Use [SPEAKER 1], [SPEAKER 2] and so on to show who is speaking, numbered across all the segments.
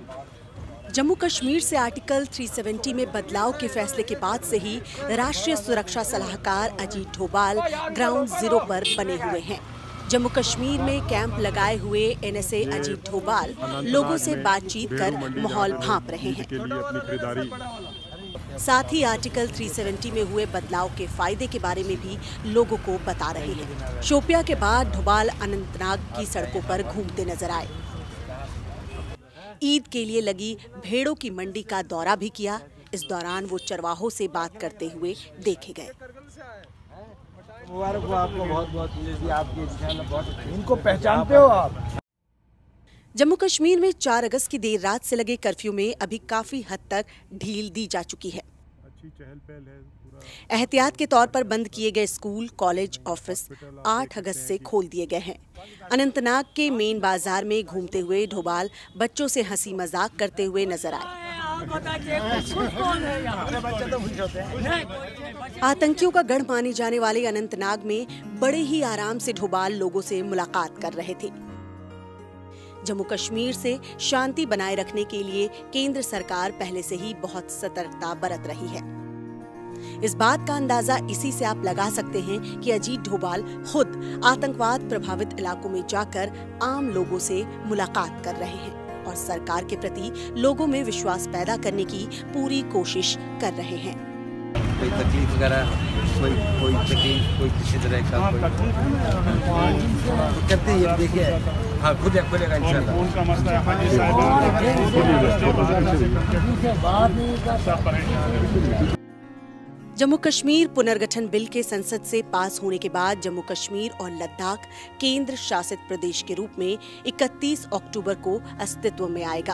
[SPEAKER 1] जम्मू कश्मीर से आर्टिकल 370 में बदलाव के फैसले के बाद से ही राष्ट्रीय सुरक्षा सलाहकार अजीत डोभाल ग्राउंड जीरो पर बने हुए हैं। जम्मू कश्मीर में कैंप लगाए हुए एनएसए अजीत डोभाल लोगों से बातचीत कर माहौल भांप रहे हैं। साथ ही आर्टिकल 370 में हुए बदलाव के फायदे के बारे में भी लोगों को बता रहे हैं। शोपिया के बाद डोभाल अनंतनाग की सड़कों पर घूमते नजर आए। ईद के लिए लगी भेड़ों की मंडी का दौरा भी किया। इस दौरान वो चरवाहों से बात करते हुए देखे गए।
[SPEAKER 2] मुबारक हो आपको, बहुत इनको पहचानते हो आप?
[SPEAKER 1] जम्मू कश्मीर में 4 अगस्त की देर रात से लगे कर्फ्यू में अभी काफी हद तक ढील दी जा चुकी है। एहतियात के तौर पर बंद किए गए स्कूल, कॉलेज, ऑफिस 8 अगस्त से खोल दिए गए हैं। अनंतनाग के मेन बाजार में घूमते हुए डोभाल बच्चों से हंसी मजाक करते हुए नजर आए। आतंकियों का गढ़ माने जाने वाले अनंतनाग में बड़े ही आराम से डोभाल लोगों से मुलाकात कर रहे थे। जम्मू कश्मीर से शांति बनाए रखने के लिए केंद्र सरकार पहले से ही बहुत सतर्कता बरत रही है। इस बात का अंदाजा इसी से आप लगा सकते हैं कि अजीत डोभाल खुद आतंकवाद प्रभावित इलाकों में जाकर आम लोगों से मुलाकात कर रहे हैं और सरकार के प्रति लोगों में विश्वास पैदा करने की पूरी कोशिश कर रहे हैं।
[SPEAKER 3] कोई तकलीफ वगैरह, कोई तकलीफ, कोई किसी तरह का करते हैं, देखिए हाँ खुद खुलेगा इंशाल्लाह।
[SPEAKER 1] जम्मू कश्मीर पुनर्गठन बिल के संसद से पास होने के बाद जम्मू कश्मीर और लद्दाख केंद्र शासित प्रदेश के रूप में 31 अक्टूबर को अस्तित्व में आएगा।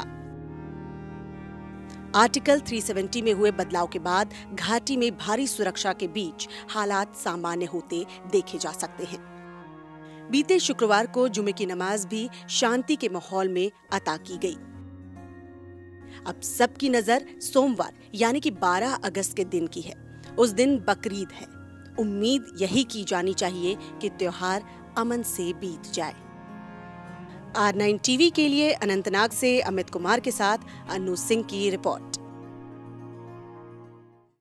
[SPEAKER 1] आर्टिकल 370 में हुए बदलाव के बाद घाटी में भारी सुरक्षा के बीच हालात सामान्य होते देखे जा सकते हैं। बीते शुक्रवार को जुमे की नमाज भी शांति के माहौल में अता की गई। अब सबकी नजर सोमवार यानी कि 12 अगस्त के दिन की है। उस दिन बकरीद है। उम्मीद यही की जानी चाहिए कि त्योहार अमन से बीत जाए। R9 टीवी के लिए अनंतनाग से अमित कुमार के साथ अनु सिंह की रिपोर्ट।